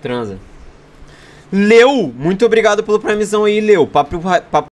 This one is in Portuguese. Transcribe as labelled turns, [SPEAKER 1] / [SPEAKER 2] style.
[SPEAKER 1] Transa. Leu, muito obrigado pelo primezão aí, Leu. Papo